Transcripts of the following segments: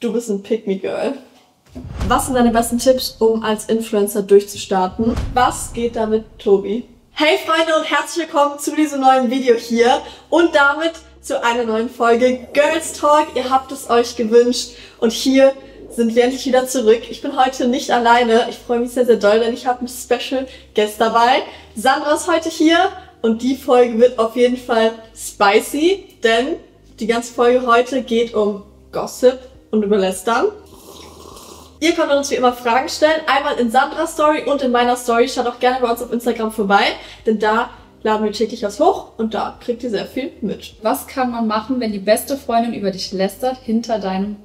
Du bist ein Pick-me-Girl. Was sind deine besten Tipps, um als Influencer durchzustarten? Was geht damit, Tobi? Hey Freunde und herzlich willkommen zu diesem neuen Video hier und damit zu einer neuen Folge Girls Talk. Ihr habt es euch gewünscht und hier sind wir endlich wieder zurück. Ich bin heute nicht alleine. Ich freue mich sehr, sehr doll, denn ich habe einen Special Guest dabei. Sandra ist heute hier und die Folge wird auf jeden Fall spicy, denn die ganze Folge heute geht um Gossip und über Lästern. Ihr könnt uns wie immer Fragen stellen, einmal in Sandras Story und in meiner Story. Schaut auch gerne bei uns auf Instagram vorbei, denn da laden wir täglich was hoch und da kriegt ihr sehr viel mit. Was kann man machen, wenn die beste Freundin über dich lästert hinter deinem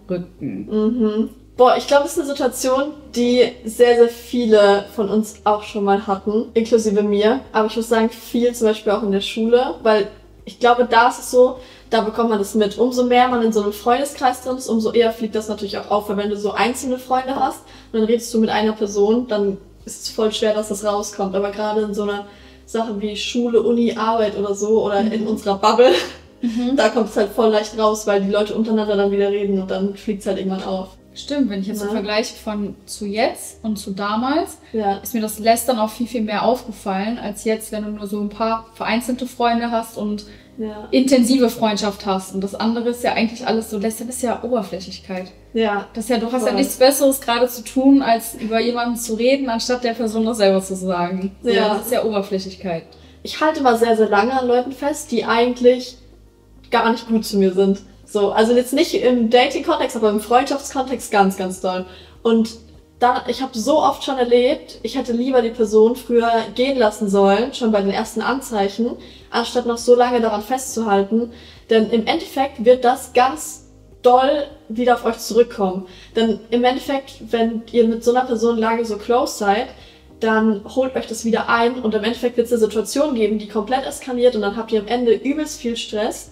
Rücken? Boah, ich glaube, das ist eine Situation, die sehr, sehr viele von uns auch schon mal hatten, inklusive mir. Aber ich muss sagen, viel zum Beispiel auch in der Schule, weil ich glaube, da ist es so, da bekommt man das mit. Umso mehr man in so einem Freundeskreis drin ist, umso eher fliegt das natürlich auch auf. Weil wenn du so einzelne Freunde hast und dann redest du mit einer Person, dann ist es voll schwer, dass das rauskommt. Aber gerade in so einer Sache wie Schule, Uni, Arbeit oder so oder in unserer Bubble, da kommt es halt voll leicht raus, weil die Leute untereinander dann wieder reden und dann fliegt es halt irgendwann auf. Stimmt, wenn ich jetzt so vergleiche von zu jetzt und zu damals, ist mir das Lästern auch viel, viel mehr aufgefallen, als jetzt, wenn du nur so ein paar vereinzelte Freunde hast und intensive Freundschaft hast. Und das andere ist ja eigentlich alles so, Lästern ist ja Oberflächlichkeit. Ja. Das ist ja, du hast ja nichts Besseres gerade zu tun, als über jemanden zu reden, anstatt der Person das selber zu sagen. So, ja. Das ist ja Oberflächlichkeit. Ich halte mal sehr, sehr lange an Leuten fest, die eigentlich gar nicht gut zu mir sind. So, also jetzt nicht im Dating-Kontext, aber im Freundschaftskontext ganz, ganz doll. Und da, ich habe so oft schon erlebt, ich hätte lieber die Person früher gehen lassen sollen, schon bei den ersten Anzeichen, anstatt noch so lange daran festzuhalten. Denn im Endeffekt wird das ganz doll wieder auf euch zurückkommen. Denn im Endeffekt, wenn ihr mit so einer Person lange so close seid, dann holt euch das wieder ein und im Endeffekt wird es eine Situation geben, die komplett eskaliert und dann habt ihr am Ende übelst viel Stress,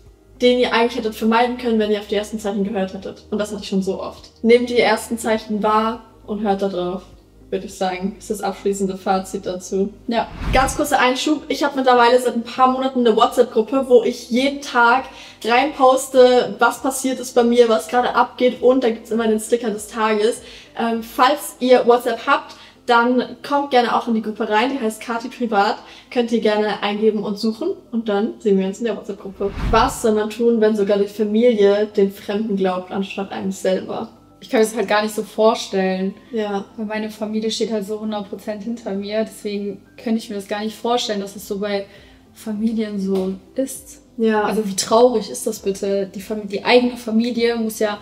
den ihr eigentlich hättet vermeiden können, wenn ihr auf die ersten Zeichen gehört hättet. Und das hatte ich schon so oft. Nehmt die ersten Zeichen wahr und hört da drauf, würde ich sagen. Das ist das abschließende Fazit dazu. Ja. Ganz kurzer Einschub. Ich habe mittlerweile seit ein paar Monaten eine WhatsApp-Gruppe, wo ich jeden Tag reinposte, was passiert ist bei mir, was gerade abgeht und da gibt's immer den Sticker des Tages. Falls ihr WhatsApp habt, dann kommt gerne auch in die Gruppe rein, die heißt Kati Privat. Könnt ihr gerne eingeben und suchen und dann sehen wir uns in der WhatsApp-Gruppe. Was soll man tun, wenn sogar die Familie den Fremden glaubt, anstatt einem selber? Ich kann mir das halt gar nicht so vorstellen. Ja. Weil meine Familie steht halt so 100% hinter mir, deswegen könnte ich mir das gar nicht vorstellen, dass es so bei Familien so ist. Ja. Also wie traurig ist das bitte? Die eigene Familie muss ja...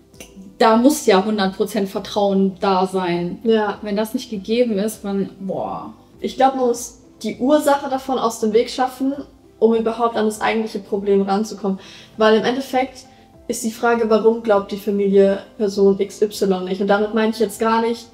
Da muss ja 100% Vertrauen da sein. Ja. Wenn das nicht gegeben ist, boah. Ich glaube, man muss die Ursache davon aus dem Weg schaffen, um überhaupt an das eigentliche Problem ranzukommen. Weil im Endeffekt ist die Frage, warum glaubt die Familie Person XY nicht? Und damit meine ich jetzt gar nicht,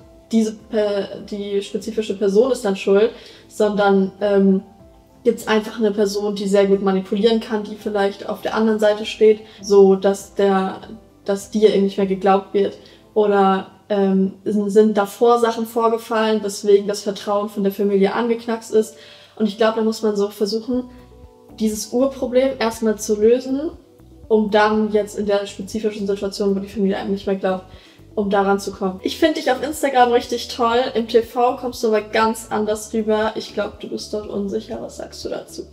die spezifische Person ist dann schuld, sondern gibt es einfach eine Person, die sehr gut manipulieren kann, die vielleicht auf der anderen Seite steht, so dass dir eben nicht mehr geglaubt wird. Oder sind davor Sachen vorgefallen, weswegen das Vertrauen von der Familie angeknackst ist. Und ich glaube, da muss man so versuchen, dieses Urproblem erstmal zu lösen, um dann jetzt in der spezifischen Situation, wo die Familie einem nicht mehr glaubt, um daran zu kommen. Ich finde dich auf Instagram richtig toll. Im TV kommst du aber ganz anders rüber. Ich glaube, du bist dort unsicher. Was sagst du dazu?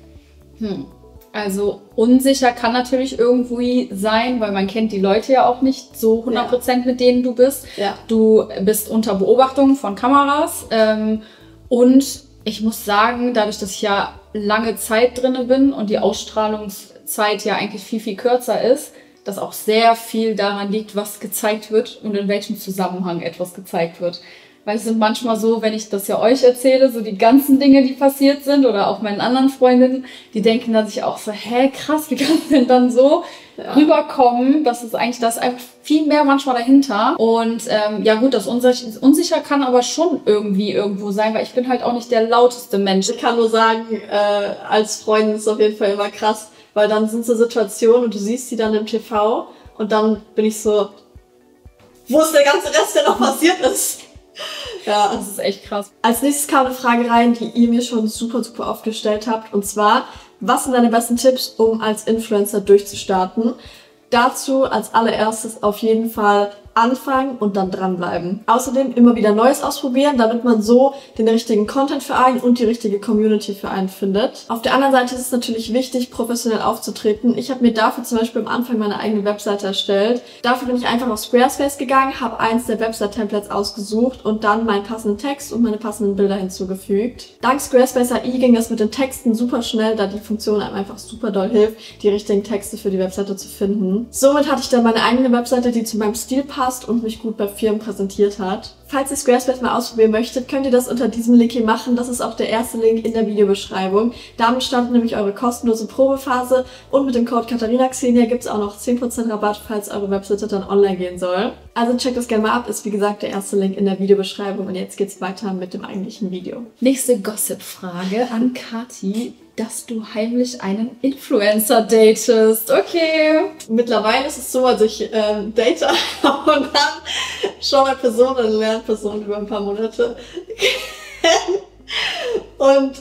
Also unsicher kann natürlich irgendwie sein, weil man kennt die Leute ja auch nicht so 100% mit denen du bist. Ja. Du bist unter Beobachtung von Kameras und ich muss sagen, dadurch, dass ich ja lange Zeit drinne bin und die Ausstrahlungszeit ja eigentlich viel, viel kürzer ist, dass auch sehr viel daran liegt, was gezeigt wird und in welchem Zusammenhang etwas gezeigt wird. Weil es sind manchmal so, wenn ich das ja euch erzähle, so die ganzen Dinge, die passiert sind oder auch meinen anderen Freundinnen, die denken dann sich auch so, hä, krass, wie kann es denn dann so rüberkommen? Das ist eigentlich, das ist einfach viel mehr manchmal dahinter. Und ja gut, das unsicher kann aber schon irgendwie irgendwo sein, weil ich bin halt auch nicht der lauteste Mensch. Ich kann nur sagen, als Freundin ist es auf jeden Fall immer krass, weil dann sind so Situationen und du siehst sie dann im TV und dann bin ich so, wo ist der ganze Rest, der noch passiert ist? Ja, das ist echt krass. Als nächstes kam eine Frage rein, die ihr mir schon super, super oft gestellt habt. Und zwar, was sind deine besten Tipps, um als Influencer durchzustarten? Dazu als allererstes auf jeden Fall anfangen und dann dranbleiben. Außerdem immer wieder Neues ausprobieren, damit man so den richtigen Content für einen und die richtige Community für einen findet. Auf der anderen Seite ist es natürlich wichtig, professionell aufzutreten. Ich habe mir dafür zum Beispiel am Anfang meine eigene Webseite erstellt. Dafür bin ich einfach auf Squarespace gegangen, habe eins der Website-Templates ausgesucht und dann meinen passenden Text und meine passenden Bilder hinzugefügt. Dank Squarespace AI ging das mit den Texten super schnell, da die Funktion einem einfach super doll hilft, die richtigen Texte für die Webseite zu finden. Somit hatte ich dann meine eigene Webseite, die zu meinem Stil passt und mich gut bei Firmen präsentiert hat. Falls ihr Squarespace mal ausprobieren möchtet, könnt ihr das unter diesem Link hier machen. Das ist auch der erste Link in der Videobeschreibung. Damit startet nämlich eure kostenlose Probephase und mit dem Code KatharinaXenia gibt es auch noch 10% Rabatt, falls eure Webseite dann online gehen soll. Also checkt das gerne mal ab, ist wie gesagt der erste Link in der Videobeschreibung und jetzt geht's weiter mit dem eigentlichen Video. Nächste Gossip-Frage an Kathi. Dass du heimlich einen Influencer datest. Okay. Mittlerweile ist es so, also ich date und dann schon eine Person, eine Lernperson über ein paar Monate kennen. Und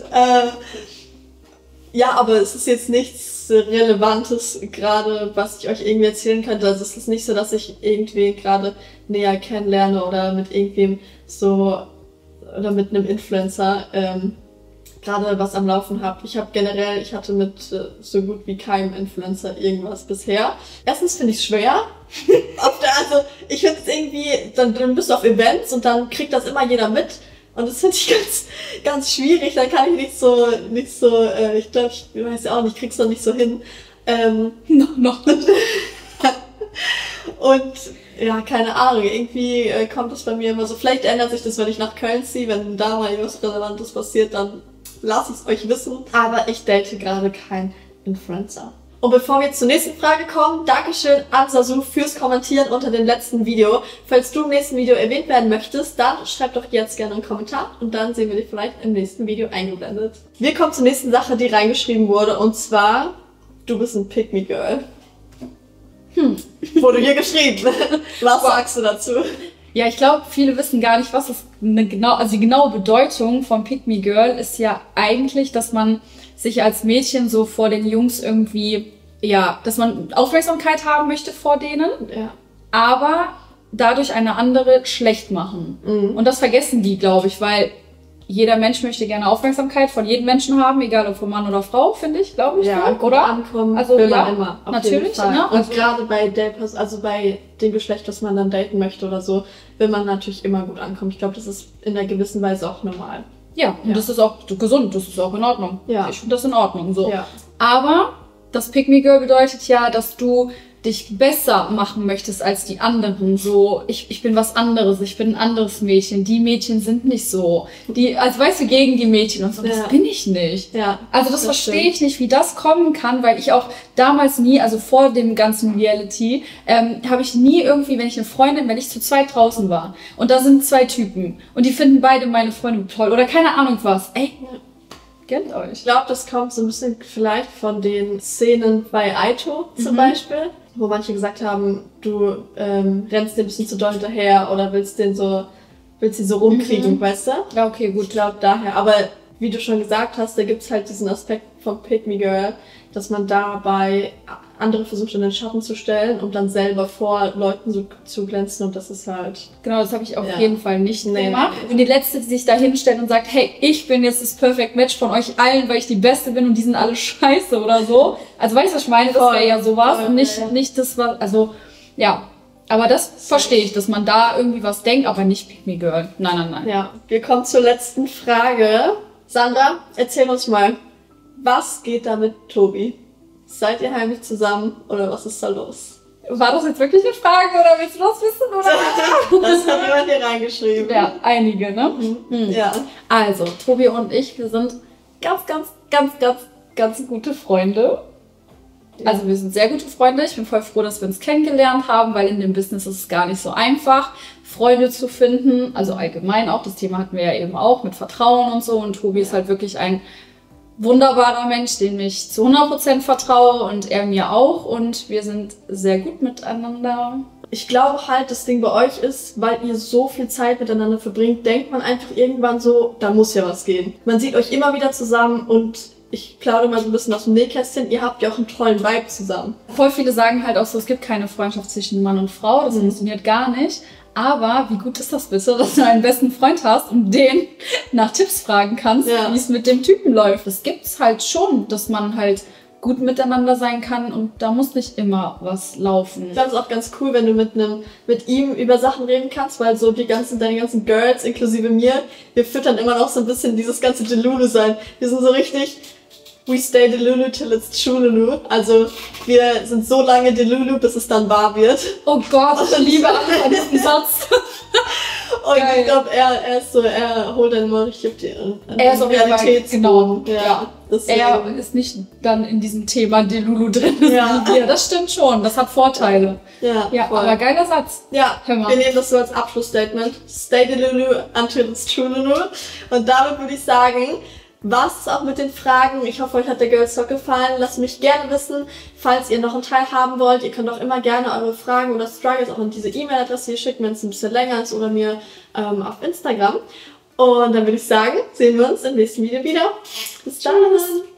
ja, aber es ist jetzt nichts Relevantes gerade, was ich euch irgendwie erzählen könnte. Also es ist nicht so, dass ich irgendwie gerade näher kennenlerne oder mit irgendwem so oder mit einem Influencer gerade was am Laufen habe. Ich hatte mit so gut wie keinem Influencer irgendwas bisher. Erstens finde ich es schwer. Also ich finde es irgendwie, dann bist du auf Events und dann kriegt das immer jeder mit. Und das finde ich ganz, ganz schwierig. Dann kann ich nicht so, ich glaube, ich weiß ja auch nicht, krieg's noch nicht so hin. Noch. Und ja, keine Ahnung, irgendwie kommt das bei mir immer so. Vielleicht ändert sich das, wenn ich nach Köln ziehe. Wenn da mal irgendwas Relevantes passiert, dann lasst es euch wissen. Aber ich date gerade keinen Influencer. Und bevor wir zur nächsten Frage kommen, Dankeschön an Sasu fürs Kommentieren unter dem letzten Video. Falls du im nächsten Video erwähnt werden möchtest, dann schreib doch jetzt gerne einen Kommentar und dann sehen wir dich vielleicht im nächsten Video eingeblendet. Wir kommen zur nächsten Sache, die reingeschrieben wurde, und zwar, du bist ein Pick-me-Girl. Wurde hier geschrieben. Was sagst du dazu? Ja, ich glaube, viele wissen gar nicht, was es also die genaue Bedeutung von Pick Me Girl ist ja eigentlich, dass man sich als Mädchen so vor den Jungs irgendwie, ja, dass man Aufmerksamkeit haben möchte vor denen, ja, aber dadurch eine andere schlecht machen. Mhm. Und das vergessen die, glaube ich, weil jeder Mensch möchte gerne Aufmerksamkeit von jedem Menschen haben, egal ob von Mann oder Frau, finde ich, glaube ich. Ja, oder? Ankommen also will ja, man immer. Auf natürlich. Jeden Fall. Ne? Und gerade bei bei dem Geschlecht, das man dann daten möchte oder so, will man natürlich immer gut ankommen. Ich glaube, das ist in einer gewissen Weise auch normal. Ja, und das ist auch gesund, das ist auch in Ordnung. Ja. Ich finde das in Ordnung. So. Ja. Aber das Pick Me Girl bedeutet ja, dass du dich besser machen möchtest als die anderen. So, ich bin was anderes, ich bin ein anderes Mädchen. Die Mädchen sind nicht so. Also weißt du, gegen die Mädchen und so, das bin ich nicht. Ja, also das verstehe ich nicht, wie das kommen kann, weil ich auch damals nie, also vor dem ganzen Reality, habe ich nie irgendwie, wenn ich zu zweit draußen war und da sind zwei Typen und die finden beide meine Freunde toll oder keine Ahnung was. Ey, kennt euch. Ich glaube, das kommt so ein bisschen vielleicht von den Szenen bei Aito zum Beispiel, wo manche gesagt haben, du rennst dir ein bisschen zu doll hinterher oder willst sie so rumkriegen, weißt du? Ja, okay, gut. Ich glaube daher. Aber wie du schon gesagt hast, da gibt's halt diesen Aspekt vom Pick Me Girl, dass man dabei andere versucht in den Schatten zu stellen und dann selber vor Leuten so zu glänzen und das ist halt... Genau, das habe ich auf jeden Fall nicht gemacht. Ich bin die Letzte, die sich da hinstellt und sagt, hey, ich bin jetzt das Perfect Match von euch allen, weil ich die Beste bin und die sind alle scheiße oder so. Also weißt du, was ich meine? Das wäre ja sowas und nicht das, was... Also, ja. Aber das verstehe ich, dass man da irgendwie was denkt, aber nicht Pick Me Girl. Nein. Ja, wir kommen zur letzten Frage. Sandra, erzähl uns mal, was geht da mit Tobi? Seid ihr heimlich zusammen oder was ist da los? War das jetzt wirklich eine Frage oder willst du das wissen? Oder? Das hat jemand hier reingeschrieben. Ja, einige, ne? Ja. Also, Tobi und ich, wir sind ganz gute Freunde. Ja. Also wir sind sehr gute Freunde. Ich bin voll froh, dass wir uns kennengelernt haben, weil in dem Business ist es gar nicht so einfach, Freunde zu finden. Also allgemein auch, das Thema hatten wir ja eben auch mit Vertrauen und so. Und Tobi ist halt wirklich ein wunderbarer Mensch, dem ich zu 100% vertraue und er mir auch. Und wir sind sehr gut miteinander. Ich glaube halt, das Ding bei euch ist, weil ihr so viel Zeit miteinander verbringt, denkt man einfach irgendwann so, da muss ja was gehen. Man sieht euch immer wieder zusammen und ich plaudere mal so ein bisschen aus dem Nähkästchen, ihr habt ja auch einen tollen Vibe zusammen. Voll viele sagen halt auch so, es gibt keine Freundschaft zwischen Mann und Frau, das funktioniert gar nicht. Aber wie gut ist das bitte, dass du einen besten Freund hast und den nach Tipps fragen kannst, wie es mit dem Typen läuft. Das gibt's halt schon, dass man halt gut miteinander sein kann und da muss nicht immer was laufen. Ich glaube, es ist auch ganz cool, wenn du mit ihm über Sachen reden kannst, weil so deine ganzen Girls, inklusive mir, wir füttern immer noch so ein bisschen dieses ganze Delulu-Sein. Wir sind so richtig, we stay Delulu till it's Chululu. Also, wir sind so lange Delulu, bis es dann wahr wird. Oh Gott, ich liebe an diesen Satz. Und geil. Ich glaube, er holt dann mal richtig auf die er ist auf Realitätsboden. Genau. Ja. Er ist nicht dann in diesem Thema Delulu drin. Ja, das stimmt schon. Das hat Vorteile. Ja, aber geiler Satz. Ja, wir nehmen das so als Abschlussstatement. Stay Delulu until it's Chululu. Und damit würde ich sagen, was ist auch mit den Fragen? Ich hoffe, euch hat der Girls Talk gefallen. Lasst mich gerne wissen, falls ihr noch einen Teil haben wollt. Ihr könnt auch immer gerne eure Fragen oder Struggles auch an diese E-Mail-Adresse hier schicken, wenn es ein bisschen länger ist, oder mir auf Instagram. Und dann würde ich sagen, sehen wir uns im nächsten Video wieder. Bis dann!